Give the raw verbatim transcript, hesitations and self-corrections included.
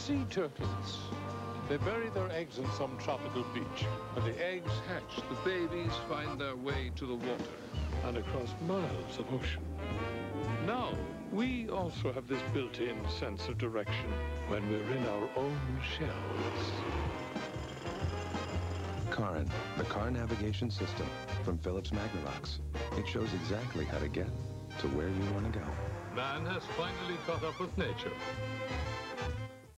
sea turtles. They bury their eggs on some tropical beach. When the eggs hatch, the babies find their way to the water and across miles of ocean. Now, we also have this built-in sense of direction when we're in our own shells. Karin, the car navigation system from Philips Magnavox. It shows exactly how to get to where you want to go. Man has finally caught up with nature.